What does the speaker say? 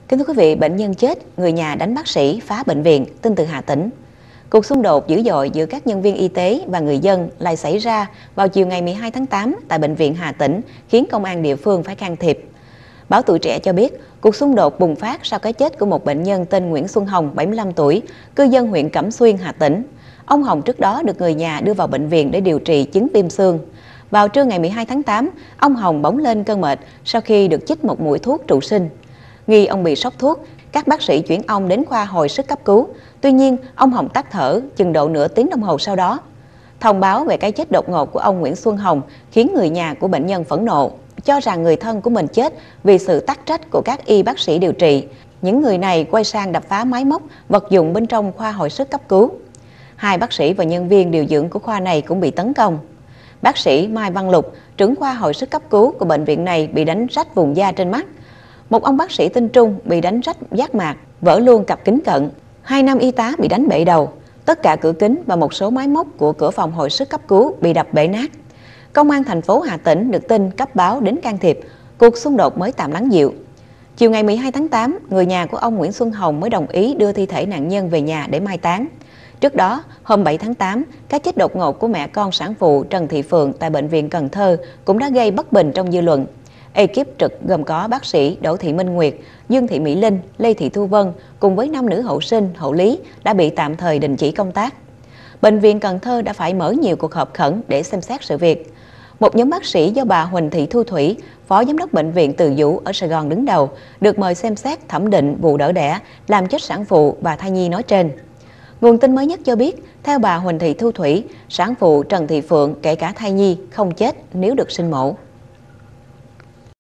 Kính thưa quý vị, bệnh nhân chết, người nhà đánh bác sĩ phá bệnh viện, tin từ Hà Tĩnh. Cuộc xung đột dữ dội giữa các nhân viên y tế và người dân lại xảy ra vào chiều ngày 12 tháng 8 tại bệnh viện Hà Tĩnh, khiến công an địa phương phải can thiệp. Báo Tuổi Trẻ cho biết, cuộc xung đột bùng phát sau cái chết của một bệnh nhân tên Nguyễn Xuân Hồng, 75 tuổi, cư dân huyện Cẩm Xuyên, Hà Tĩnh. Ông Hồng trước đó được người nhà đưa vào bệnh viện để điều trị chứng viêm xương. Vào trưa ngày 12 tháng 8, ông Hồng bỗng lên cơn mệt sau khi được chích một mũi thuốc trụ sinh. Nghi ông bị sốc thuốc, các bác sĩ chuyển ông đến khoa hồi sức cấp cứu. Tuy nhiên, ông Hồng tắt thở chừng độ nửa tiếng đồng hồ sau đó. Thông báo về cái chết đột ngột của ông Nguyễn Xuân Hồng khiến người nhà của bệnh nhân phẫn nộ, cho rằng người thân của mình chết vì sự tắc trách của các y bác sĩ điều trị. Những người này quay sang đập phá máy móc, vật dụng bên trong khoa hồi sức cấp cứu. Hai bác sĩ và nhân viên điều dưỡng của khoa này cũng bị tấn công. Bác sĩ Mai Văn Lục, trưởng khoa hồi sức cấp cứu của bệnh viện này bị đánh rách vùng da trên mắt. Một ông bác sĩ tên Trung bị đánh rách giác mạc, vỡ luôn cặp kính cận. Hai nam y tá bị đánh bể đầu. Tất cả cửa kính và một số máy móc của cửa phòng hồi sức cấp cứu bị đập bể nát. Công an thành phố Hà Tĩnh được tin cấp báo đến can thiệp, cuộc xung đột mới tạm lắng dịu. Chiều ngày 12 tháng 8, người nhà của ông Nguyễn Xuân Hồng mới đồng ý đưa thi thể nạn nhân về nhà để mai táng. Trước đó, hôm 7 tháng 8, cái chết đột ngột của mẹ con sản phụ Trần Thị Phượng tại bệnh viện Cần Thơ cũng đã gây bất bình trong dư luận. Ekip trực gồm có bác sĩ Đỗ Thị Minh Nguyệt, Dương Thị Mỹ Linh, Lê Thị Thu Vân cùng với 5 nữ hậu sinh, hậu lý đã bị tạm thời đình chỉ công tác. Bệnh viện Cần Thơ đã phải mở nhiều cuộc họp khẩn để xem xét sự việc. Một nhóm bác sĩ do bà Huỳnh Thị Thu Thủy, Phó Giám đốc Bệnh viện Từ Dũ ở Sài Gòn đứng đầu, được mời xem xét thẩm định vụ đỡ đẻ, làm chết sản phụ và thai nhi nói trên. Nguồn tin mới nhất cho biết, theo bà Huỳnh Thị Thu Thủy, sản phụ Trần Thị Phượng kể cả thai nhi không chết nếu được sinh mổ.